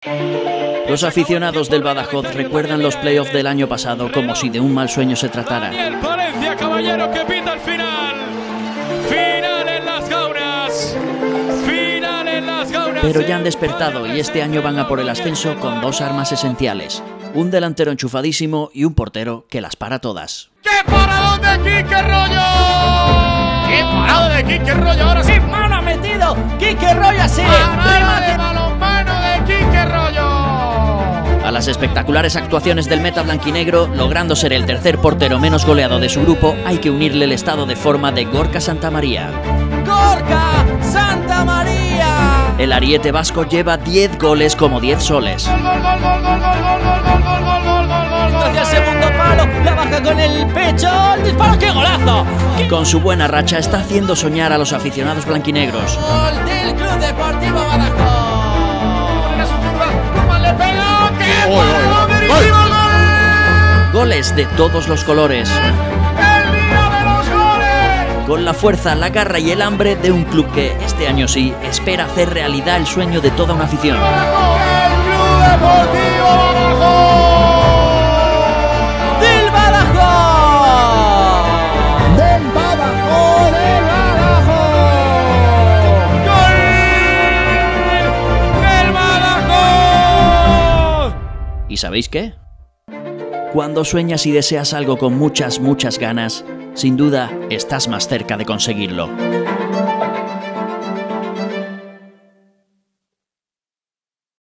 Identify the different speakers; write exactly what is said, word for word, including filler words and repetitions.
Speaker 1: Los aficionados del Badajoz recuerdan los playoffs del año pasado como si de un mal sueño se tratara.
Speaker 2: Daniel Palencia, caballero, que pita el final. Final en las gaunas. Final en las gaunas.
Speaker 1: Pero ya han despertado y este año van a por el ascenso con dos armas esenciales. Un delantero enchufadísimo y un portero que las para todas.
Speaker 2: ¡Qué paradón de Quique Rollo! ¡Qué parado de Quique Rollo! Ahora sí.
Speaker 3: ¡Qué mano ha metido Quique Rollo así!
Speaker 2: ¡Parada de balonmano de Quique Rollo!
Speaker 1: A las espectaculares actuaciones del meta blanquinegro, logrando ser el tercer portero menos goleado de su grupo, hay que unirle el estado de forma de Gorka Santamaría.
Speaker 3: ¡Gorka Santamaría!
Speaker 1: El ariete vasco lleva diez goles como diez soles.
Speaker 2: Gol, gol, gol, gol, gol, gol, gol, gol, gol, gol, gol, gol,
Speaker 3: Hacia el segundo palo, la baja con el pecho, el disparo, ¡qué golazo!
Speaker 1: Con su buena racha está haciendo soñar a los aficionados blanquinegros.
Speaker 3: Gol del Club Deportivo Badajoz.
Speaker 2: ¡Le pegó! ¡Qué paradón de Directivo! ¡Gol!
Speaker 1: Goles de todos los colores.
Speaker 2: ¡El día de los goles!
Speaker 1: Con la fuerza, la garra y el hambre de un club que, este año sí, espera hacer realidad el sueño de toda una afición.
Speaker 2: ¡El Club Deportivo Badajoz!
Speaker 3: ¡Del Badajoz!
Speaker 2: ¡Del Badajoz! ¡Del Badajoz! ¡Gol! ¡Del Badajoz!
Speaker 1: ¿Y sabéis qué? Cuando sueñas y deseas algo con muchas, muchas ganas, sin duda estás más cerca de conseguirlo.